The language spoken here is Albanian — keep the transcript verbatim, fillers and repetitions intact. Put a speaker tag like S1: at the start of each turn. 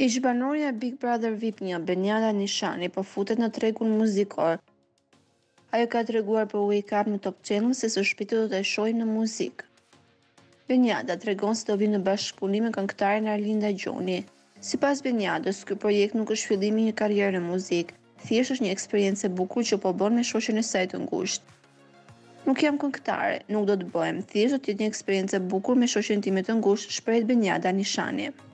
S1: Ish-banorja e Big Brother V I P një, Benjada Nishani, po futet në tregun muzikor. Ajo ka treguar për Wake Up në Top Channel se së shpejti do të e shohim në muzikë. Benjada tregon se do vinë në bashkëpunim me këngëtaren Arlinda Gjoni. Sipas Benjadës, ky projekt nuk është fillimi i një karriere në muzikë, thjesht është një eksperiencë e bukur që po bën me shoqen e saj të ngushtë. Nuk jam këngëtare, nuk do të bëhem, thjesht do të jetë një eksperiencë e bukur me shoqen time të ngushtë, shpreh Benjada Nishani.